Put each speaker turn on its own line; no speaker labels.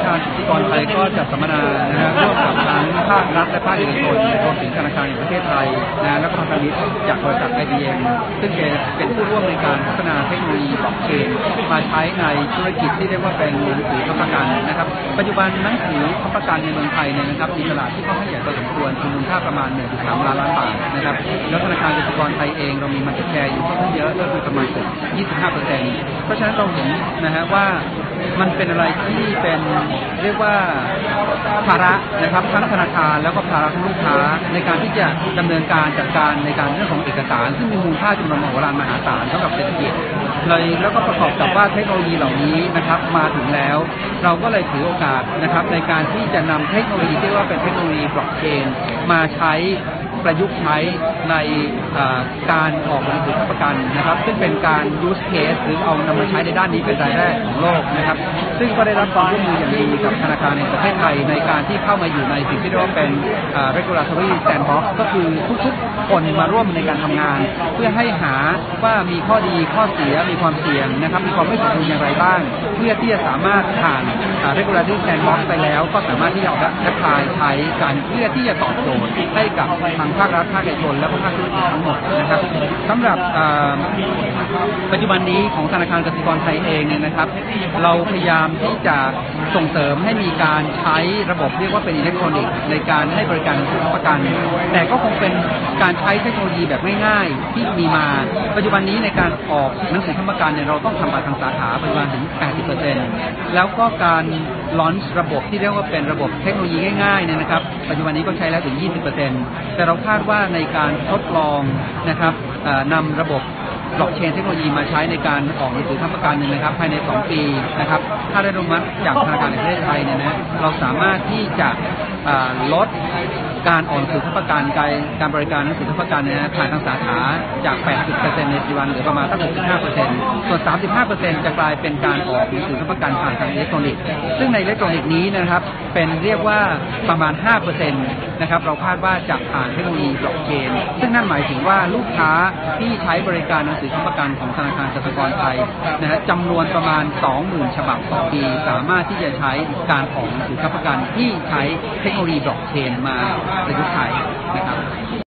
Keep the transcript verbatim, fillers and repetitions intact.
คารกสิกรไทยก็จัดสัมมนานะฮะร่วมกับทั้งภาครัฐและภาคเอกชนรวมถึงธนาคารแห่งประเทศไทยนะและก็พันธมิตรจากบริษัท ไอ บี เอ็ม ซึ่งเป็นผู้ร่วมในการพัฒนาเทคโนโลยีบล็อกเชนมาใช้ในธุรกิจที่เรียกว่าเป็นหนังสือค้ำประกันนะครับปัจจุบันหนังสือค้ำประกันในเมืองไทยเนี่ยนะครับมีตลาดที่ค่อนข้างใหญ่พอสมควรมีมูลค่าประมาณ หนึ่งจุดสาม ล้านล้านบาทนะครับแล้วธนาคารกสิกรไทยเองเรามีมาร์เก็ตแชร์อยู่ค่อนข้างเยอะก็คือประมาณเกือบ ยี่สิบห้าเปอร์เซ็นต์ เพราะฉะนั้นเราเห็นนะฮะว่ามันเป็นอะไรที่เป็นเรียกว่าภาระนะครับทั้งธนาคารแล้วก็ภาระของลูกค้าในการที่จะดำเนินการจัดการในการเรื่องของเอกสารซึ่งมีมูลค่าจำนวนมหาศาลมหาศาลสำหรับเศรษฐกิจเลยแล้วก็ประกอบกับว่าเทคโนโลยีเหล่านี้นะครับมาถึงแล้วเราก็เลยถือโอกาสนะครับในการที่จะนำเทคโนโลยีที่ว่าเป็นเทคโนโลยีบล็อกเชนมาใช้ประยุกต์ใช้ในการออกหนังสือค้ำประกันนะครับซึ่งเป็นการ use case หรือเอานำมาใช้ในด้านนี้เป็นรายแรกของโลกนะครับซึ่งก็ได้รับความร่วมมืออย่างดีกับธนาคารแห่งประเทศไทยในการที่เข้ามาอยู่ในสิ่งที่เรียกว่าเป็น regulatory sandbox ก็คือทุกๆคนมาร่วมในการทำงานเพื่อให้หาว่ามีข้อดีข้อเสียมีความเสี่ยงนะครับมีความไม่สมดุลอย่างไรบ้างเพื่อที่จะสามารถผ่าน regulatory sandbox ไปแล้วก็สามารถที่จะแอพพลายใช้การเพื่อที่จะตอบโจทย์ให้กับทางภาครัฐภาคเอกชนและภาคธุรกิจทั้งหมดนะครับสำหรับปัจจุบันนี้ของธนาคารกสิกรไทยเองเนี่ยนะครับเราพยายามที่จะส่งเสริมให้มีการใช้ระบบเรียกว่าเป็นอิเล็กทรอนิกส์ในการให้บริการหนังสือค้ำประกันแต่ก็คงเป็นการใช้เทคโนโลยีแบบง่ายๆที่มีมาปัจจุบันนี้ในการออกหนังสือค้ำประกันเนี่ยเราต้องทำบัตรทางสาขาประมาณถึง แปดสิบเปอร์เซ็นต์ แล้วก็การลอนช์ระบบที่เรียกว่าเป็นระบบเทคโนโลยีง่ายๆเนี่ยนะครับปัจจุบันนี้ก็ใช้แล้วถึง ยี่สิบเปอร์เซ็นต์ แต่เราคาดว่าในการทดลองนะครับนำระบบบล็อกเชนเทคโนโลยีมาใช้ในการออกหนังสือค้ำประกันเนี่ยนะครับภายในสองปีนะครับถ้าได้อนุมัติจากธนาคารแห่งประเทศไทยเนี่ยนะเราสามารถที่จะลดการออกหนังสือค้ำประกันการการบริการหนังสือค้ำประกันเนี่ยผ่านทางสาขาจาก แปดสิบเปอร์เซ็นต์ ในปัจจุบันเหลือประมาณสัก หกสิบห้าเปอร์เซ็นต์ ส่วน สามสิบห้าเปอร์เซ็นต์ จะกลายเป็นการออกหนังสือค้ำประกันผ่านทางอิเล็กทรอนิกส์ซึ่งในอิเล็กทรอนิกส์นี้นะครับเป็นเรียกว่าประมาณ ห้าเปอร์เซ็นต์ นะครับเราคาดว่าจะผ่านเทคโนโลยีบล็อกเชนซึ่งนั่นหมายถึงว่าลูกค้าที่ใช้บริการหนังสือค้ำประกันของธนาคารกสิกรไทยนะฮะจำนวนประมาณ สองหมื่น ฉบับต่อปีสามารถที่จะใช้การออกหนังสือค้ำประกันที่ใช้เทคโนโลยีบล็อกเชนมาประยุกต์ใช้นะครับ